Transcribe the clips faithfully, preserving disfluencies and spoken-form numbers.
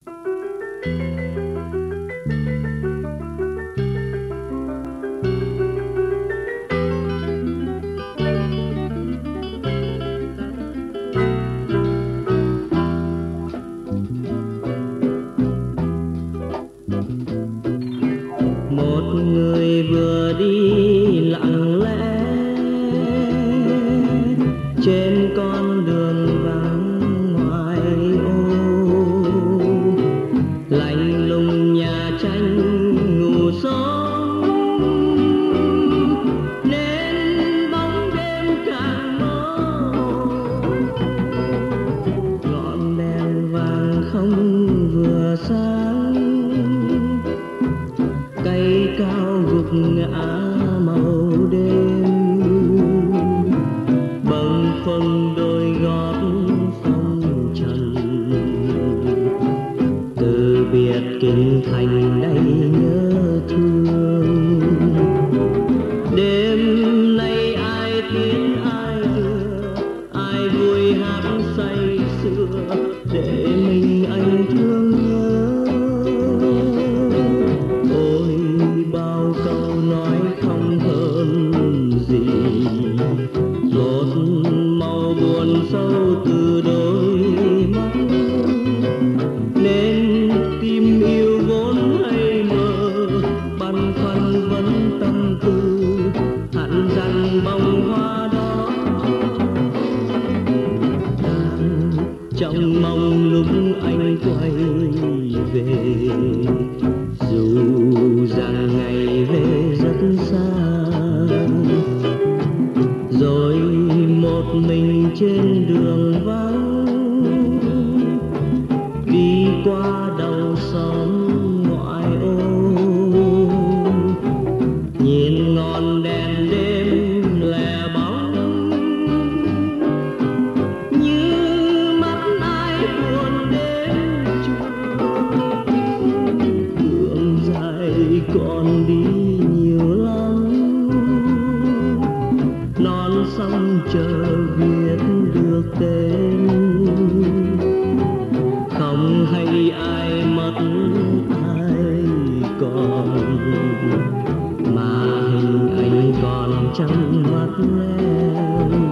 Một người vừa đi lặng lẽ trên con đường vắng ngoài ô, lạnh lùng nhà tranh ngủ sớm nên bóng đêm càng mơ. Ngọn đèn vàng không vừa sáng, cây cao gục ngã màu đêm, bâng khuâng đôi gót phong trần. Từ biệt kinh thành đây nhớ thương, đêm nay ai tiến ai đưa, ai vui hát say sưa để mình anh thương nhớ. Bao câu nói không hơn gì, một màu buồn sâu từ đôi mắt, nên tim yêu vốn hay mơ, băn khoăn vẫn tâm tư hẳn rằng bông hoa đó. Đang trong mong lúc anh quay về, dù rằng ngày về rất xa, rồi một mình trên đường vắng đi qua đầu xóm ngoại ô, nhìn ngọn đèn đêm lẻ bóng như mắt ai buồn đến chưa. Đường dài còn đi nhiều lắm, non sông chờ viết được tên, không hay ai mất ai còn, mà hình ảnh còn trong mắt em.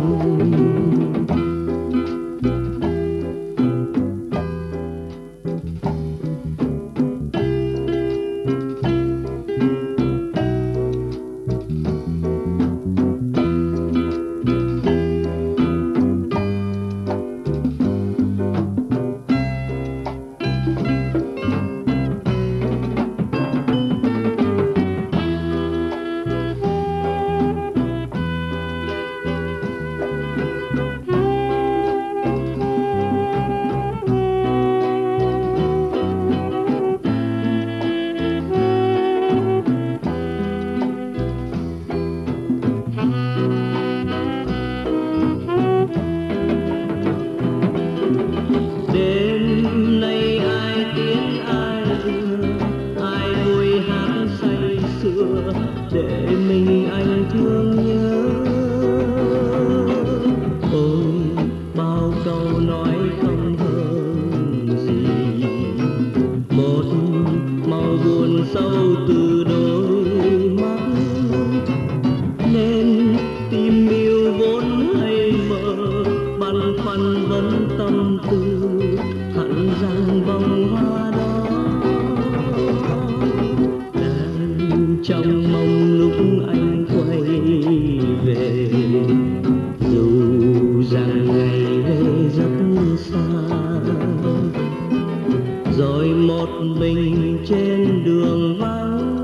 Đêm nay ai tiến ai đưa, ai vui hát say sưa để mình anh thương nhớ. Ôi bao câu nói không hơn gì, một màu buồn sâu từ đôi mắt, nên tim yêu vốn hay mơ, băn khoăn vẫn tâm tư hẳn rằng bông hoa đó. Đang trong mong lúc anh quay về, dù rằng ngày về rất xa, rồi một mình trên đường vắng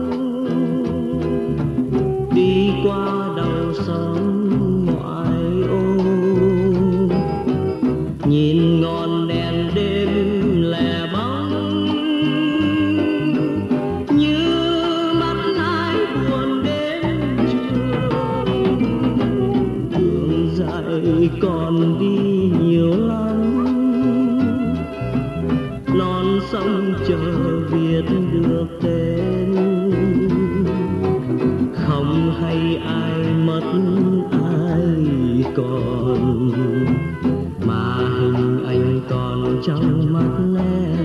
đi qua đầu xóm ngoại ô, nhìn ngọn đèn đêm lẻ bóng như mắt ai buồn đến chưa. Đường dài còn đi nhiều lắm, non sông chờ viết được tên, không hay ai mất ai còn, mà hình anh còn trong mắt em.